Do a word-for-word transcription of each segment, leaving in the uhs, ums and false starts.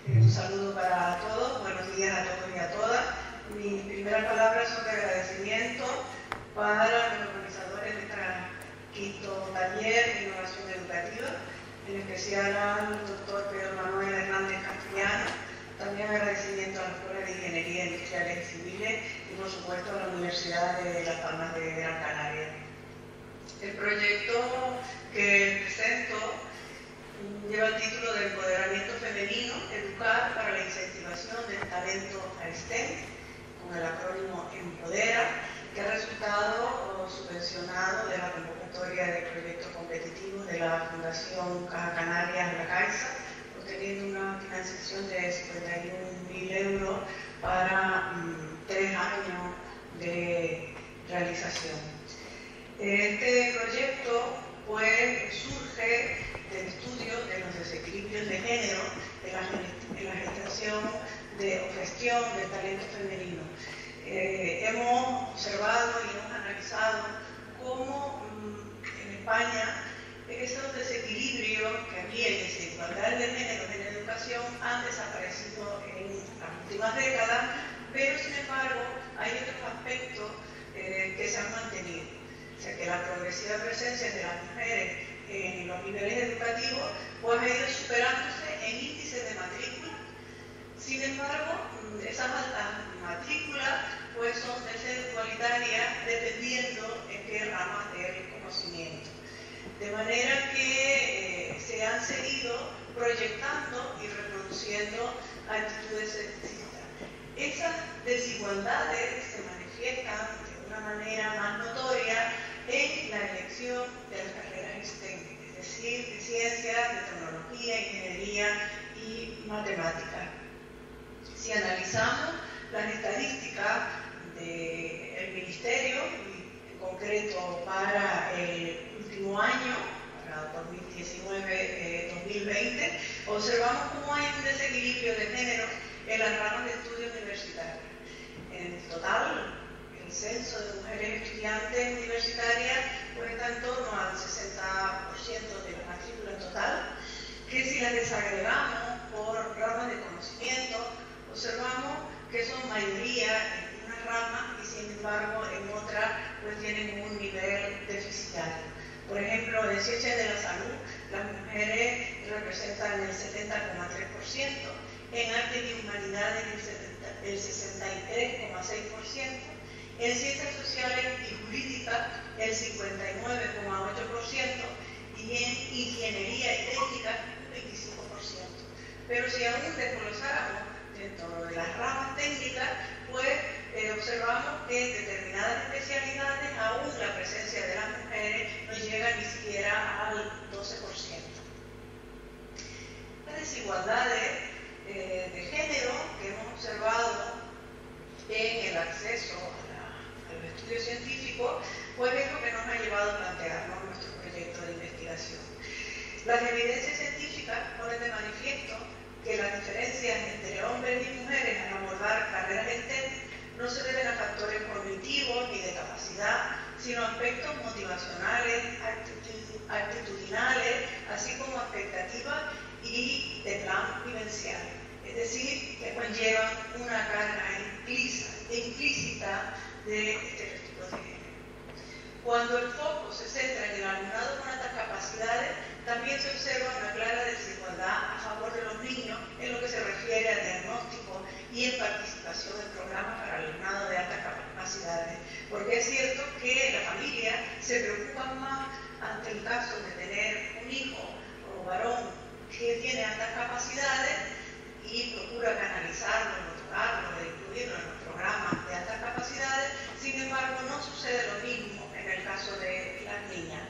Eh, un saludo para todos, buenos días a todos y a todas. Mis primeras palabras son de agradecimiento para los organizadores de este quinto taller de innovación educativa, en especial al doctor Pedro Manuel Hernández Castellano. También agradecimiento a la Escuela de Ingeniería Industriales y Civiles y, por supuesto, a la Universidad de Las Palmas de Gran Canaria. El proyecto que presento lleva el título de Empoderamiento Femenino, Educar para la Incentivación del Talento al STEM, con el acrónimo EMPODERA, que ha resultado subvencionado de la convocatoria de proyectos competitivos de la Fundación Caja Canarias, la Caixa, obteniendo una financiación de cincuenta y un mil euros para um, tres años de realización. Este proyecto pues, surge del estudio de los desequilibrios de género en la, en la gestación de, o gestión del talento femenino. Eh, hemos observado y hemos analizado cómo mmm, en España esos desequilibrios que había y desigualdades de género en la educación han desaparecido en las últimas décadas, pero sin embargo hay otros aspectos eh, que se han mantenido. O sea que la progresiva presencia de las mujeres en los niveles educativos pues ha ido superándose en índices de matrícula. Sin embargo, esas altas matrículas pues son desigualitarias dependiendo en qué ramas del conocimiento. De manera que eh, se han seguido proyectando y reproduciendo actitudes sexistas. Esas desigualdades se manifiestan de una manera más notoria en la elección de las carreras STEM, es decir, de ciencias, de tecnología, ingeniería y matemáticas. Si analizamos las estadísticas del Ministerio, y en concreto para el último año, para dos mil diecinueve dos mil veinte, observamos cómo hay un desequilibrio de género en las ramas de estudio universitarios. En total, el censo de mujeres estudiantes universitarias pues, está en torno al sesenta por ciento de la matrícula total, que si la desagregamos por ramas de conocimiento, observamos que son mayoría en unas ramas y sin embargo en otras pues tienen un nivel deficitario. Por ejemplo, en ciencias de la salud, las mujeres representan el setenta coma tres por ciento, en artes y humanidades el sesenta y tres coma seis por ciento, en ciencias sociales y jurídicas el cincuenta y nueve coma ocho por ciento y en ingeniería y técnica el veinticinco por ciento. Pero si aún desglosáramos dentro de las ramas técnicas, pues eh, observamos que en determinadas especialidades aún la presencia de las mujeres no llega ni siquiera al doce por ciento. Las desigualdades eh, de género que hemos observado en el acceso a, la, a los estudios científicos, pues es lo que nos ha llevado a plantearnos nuestro proyecto de investigación. Las evidencias científicas ponen de manifiesto que las diferencias entre hombres y mujeres al abordar carreras STEM no se deben a factores cognitivos ni de capacidad, sino a aspectos motivacionales, actitudinales, así como expectativas y de plan vivencial. Es decir, que conllevan una carga implícita, implícita de estereotipos de género. Cuando el foco se centra en el alumnado con altas capacidades, también se observa una clara desigualdad a favor de los niños en lo que se refiere al diagnóstico y en participación en programas para alumnado de altas capacidades. Porque es cierto que la familia se preocupa más ante el caso de tener un hijo o varón que tiene altas capacidades y procura canalizarlo, motivarlo, incluirlo en los programas de altas capacidades. Sin embargo, no sucede lo mismo en el caso de las niñas.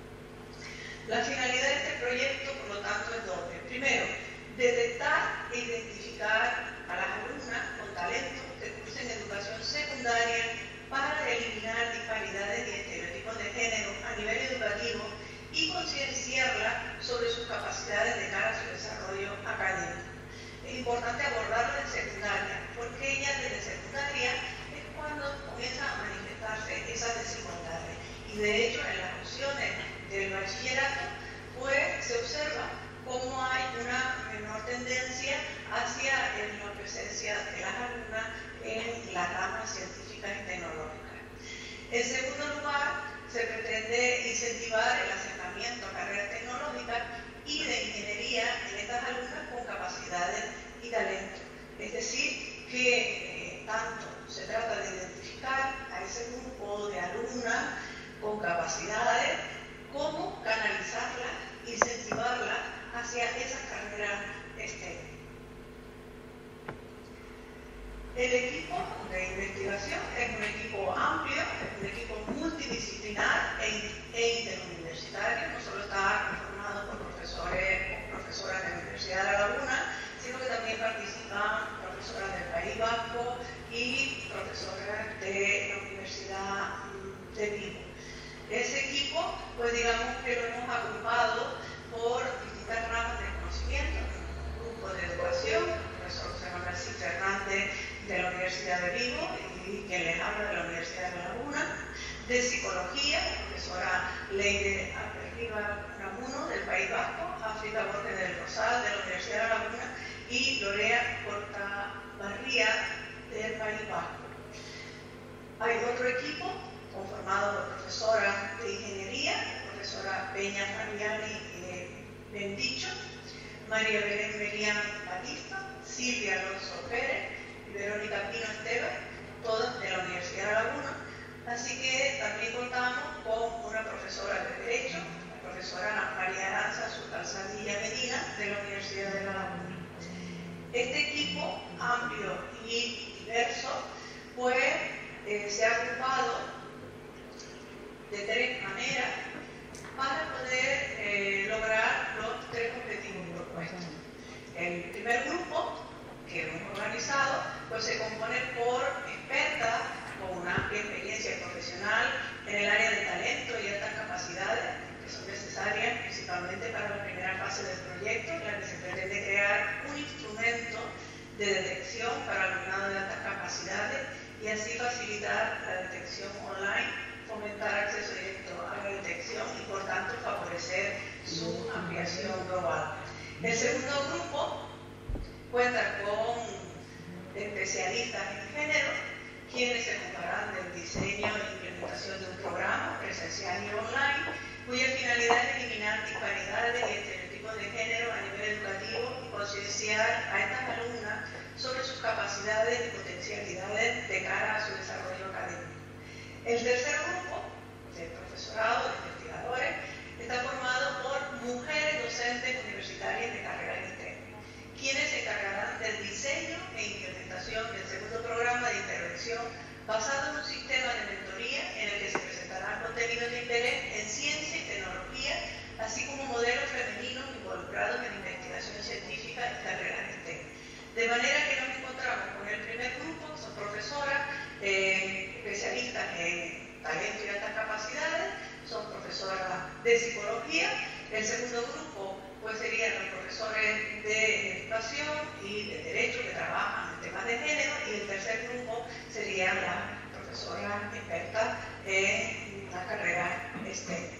La finalidad de este proyecto, por lo tanto, es doble. Primero, detectar e identificar a las alumnas con talento que cursen educación secundaria para eliminar disparidades y estereotipos de género a nivel educativo y concienciarlas sobre sus capacidades de cara a su desarrollo académico. Es importante abordarlo en secundaria, porque ya desde secundaria es cuando comienzan a manifestarse esas desigualdades. Y de hecho, en las opciones del bachillerato, pues se observa cómo hay una menor tendencia hacia El equipo de investigación es un equipo amplio, es un equipo multidisciplinar e, e interuniversitario. No solo está conformado por profesores o profesoras de la Universidad de La Laguna, sino que también participan profesoras del País Vasco y profesoras de la Universidad de Vigo. Ese equipo, pues digamos que lo hemos agrupado por distintas ramas de conocimiento. Un grupo de educación, el profesor José Manuel Cid Fernández de la Universidad de Vigo y quien les habla de la Universidad de La Laguna. De psicología, la profesora Leire Aperriba Namuno del País Vasco, África Borges del Rosal de la Universidad de La Laguna y Lorea Portabarría del País Vasco. Hay otro equipo conformado por profesoras de ingeniería, la profesora Peña Fabiani eh, Bendicho, María Belén Melián Batista, Silvia Alonso Pérez y Verónica Pino Esteban, todas de la Universidad de La Laguna. Así que también contamos con una profesora de Derecho, la profesora María Aranza Sutalzadilla Medina de la Universidad de La Laguna. Este equipo amplio y diverso pues eh, se ha agrupado de tres maneras para poder eh, lograr los tres objetivos propuestos. El primer grupo que hemos organizado pues se compone por expertas con una amplia experiencia profesional en el área de talento y altas capacidades que son necesarias principalmente para la primera fase del proyecto, en la que se pretende crear un instrumento de detección para el alumnado de altas capacidades y así facilitar la detección online, fomentar acceso directo a la detección y por tanto favorecer su ampliación global. El segundo grupo cuenta con especialistas en género, quienes se ocuparán del diseño e implementación de un programa presencial y online, cuya finalidad es eliminar disparidades y estereotipos de género a nivel educativo y concienciar a estas alumnas sobre sus capacidades y potencialidades de cara a su desarrollo académico. El tercer grupo de profesorado, de investigadores, está formado por mujeres docentes universitarias de carrera interna, quienes se encargarán del diseño e implementación del segundo programa de intervención basado en un sistema de mentoría en el que se presentarán contenidos de interés en ciencia y tecnología, así como modelos femeninos involucrados en investigación científica y carreras STEM. De manera que nos encontramos con el primer grupo, que son profesoras eh, especialistas en talento y altas capacidades, son profesoras de psicología. El segundo grupo pues serían los profesores de educación y de derecho que trabajan en temas de género, y el tercer grupo serían las profesoras expertas en la carrera STEM.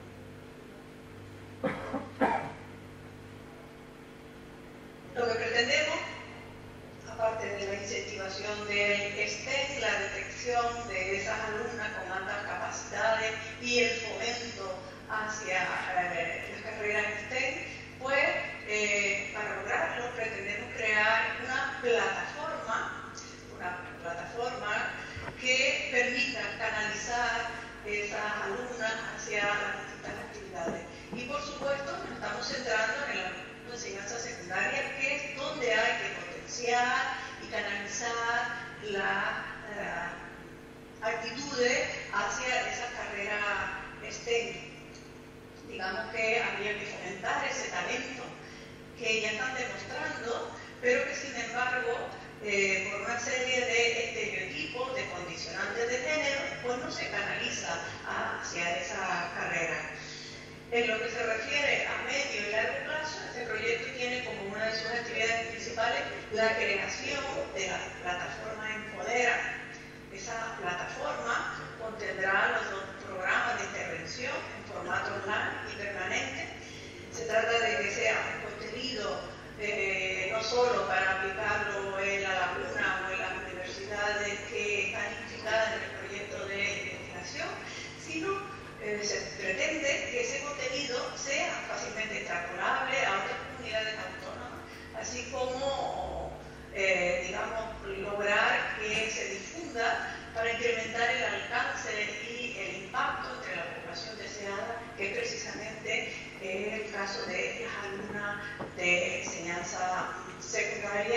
Lo que pretendemos, aparte de la incentivación del STEM, la detección de esas alumnas con altas capacidades y el fomento hacia eh, las carreras STEM, pues eh, para lograrlo pretendemos crear una plataforma, una plataforma que permita canalizar esas alumnas hacia las distintas actividades. Y por supuesto nos estamos centrando en la enseñanza secundaria, que es donde hay que potenciar y canalizar las uh, actitudes hacia esa carrera STEM. Digamos que habría que fomentar ese talento que ya están demostrando, pero que sin embargo, eh, por una serie de estereotipos, de condicionantes de género, pues no se canaliza hacia esa carrera. En lo que se refiere a medio y largo plazo, este proyecto tiene como una de sus actividades principales la creación de la plataforma Empodera. Esa plataforma contendrá los dos programas de intervención en formato online y permanente. Se trata de que sea un contenido eh, no solo para aplicarlo en La Laguna o en las universidades que están implicadas en el proyecto de investigación, sino Eh, se pretende que ese contenido sea fácilmente extrapolable a otras comunidades autónomas, así como, eh, digamos, lograr que se difunda para incrementar el alcance y el impacto entre la población deseada, que es precisamente eh, el caso de las alumnas de enseñanza secundaria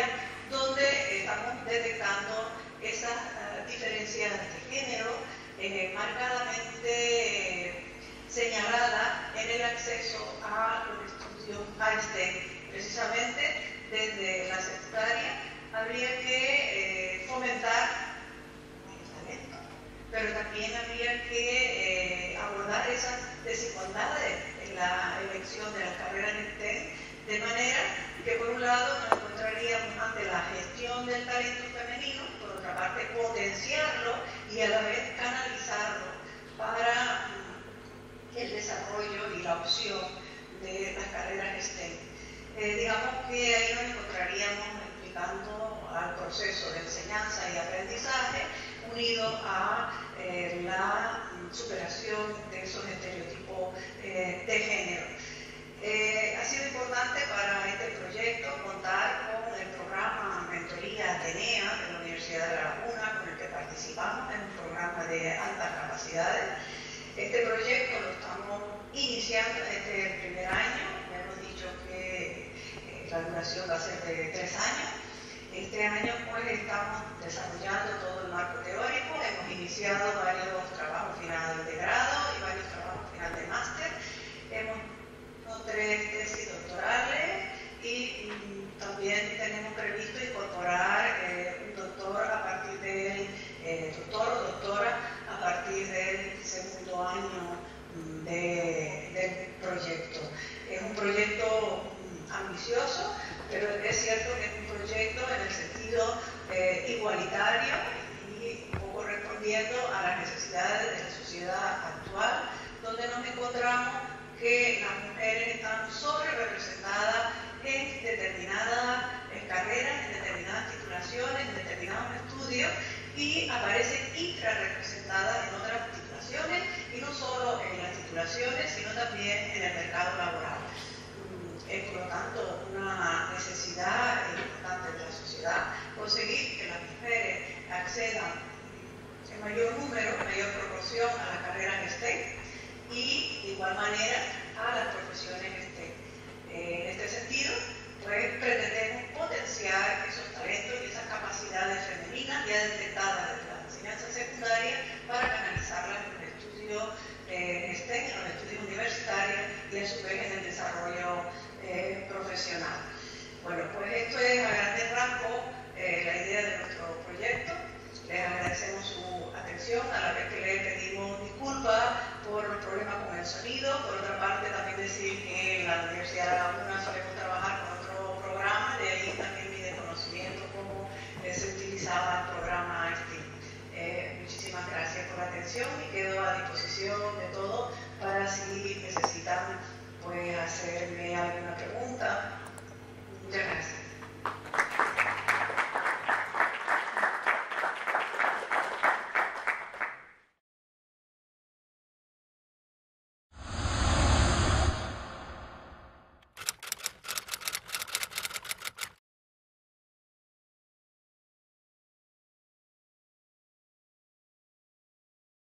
donde estamos detectando esas uh, diferencias de género eh, marcadamente eh, señaladas en el acceso a los estudios A S T E C. Precisamente desde la secundaria habría que eh, fomentar el talento, pero también habría que eh, abordar esas desigualdades en la elección de las carreras en S T E M, de manera que por un lado nos encontraríamos ante la gestión del talento femenino, por otra parte potenciarlo y a la vez canalizarlo para mm, el desarrollo y la opción de las carreras S T E M. Eh, digamos que ahí nos encontraríamos explicando al proceso de enseñanza y aprendizaje unido a eh, la superación de esos estereotipos eh, de género. Eh, ha sido importante para este proyecto contar con el programa Mentoría Atenea de la Universidad de La Laguna, con el que participamos en un programa de altas capacidades. Este proyecto lo estamos iniciando desde el primer año. Ya hemos dicho que eh, la duración va a ser de tres años. Este año pues estamos desarrollando todo el marco teórico, hemos iniciado varios trabajos finales de grado y varios trabajos finales de máster. Hemos hecho tres tesis doctorales y mm, también tenemos previsto incorporar eh, un doctor a partir del eh, doctor o doctora a partir del segundo año mm, de, del proyecto. Es un proyecto mm, ambicioso, pero es cierto que es un proyecto en el sentido eh, igualitario y un poco respondiendo a las necesidades de la sociedad actual, donde nos encontramos que las mujeres están sobre representadas en determinadas eh, carreras, en determinadas titulaciones, en determinados estudios y aparecen infrarrepresentadas en otras titulaciones y no solo en las titulaciones, sino también en el mercado laboral. Es por lo tanto una necesidad importante de la sociedad conseguir que las mujeres accedan en mayor número, en mayor proporción a las carreras en S T E M y de igual manera a las profesiones en S T E M. Eh, en este sentido, pues pretendemos potenciar esos talentos y esas capacidades femeninas ya detectadas desde la enseñanza secundaria para canalizarlas en los estudios eh, en S T E M, en los estudios universitarios y a su vez en el desarrollo Eh, profesional. Bueno, pues esto es a grandes rasgos eh, la idea de nuestro proyecto. Les agradecemos su atención, a la vez que les pedimos disculpas por los problemas con el sonido. Por otra parte, también decir que en la Universidad de La Laguna solemos trabajar con otro programa, de ahí también mi desconocimiento cómo eh, se utilizaba el programa este. Eh, muchísimas gracias por la atención y quedo a disposición de todos para si necesitan pues hacer